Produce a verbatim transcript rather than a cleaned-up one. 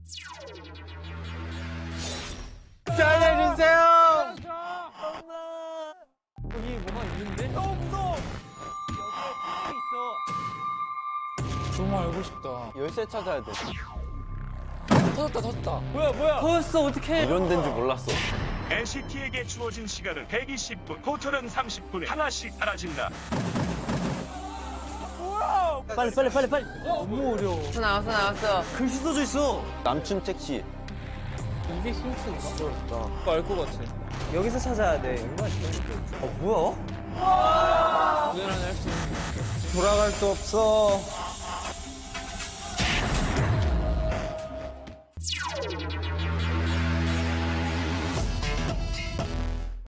살려주세요! 여기 뭐가 있는데? 너무 무서워! 여기에 있어. 정말 알고 싶다. 열쇠 찾아야 돼. 터졌다, 터졌다. 뭐야, 뭐야? 터졌어, 어떡해. 이런 데인 줄 몰랐어. 엔시티에게 주어진 시간은 백이십 분, 토탈은 삼십 분에 하나씩 사라진다. 빨리, 빨리, 빨리, 빨리. 너무 어려워. 나왔어 나왔어. 글씨 써져 있어. 남춘 택시. 이게 힌트인가? 어렵다. 알 것 같아. 여기서 찾아야 돼. 얼마나 재밌겠지. 어, 뭐야? 우연하게 할 수 있는. 돌아갈 수 없어.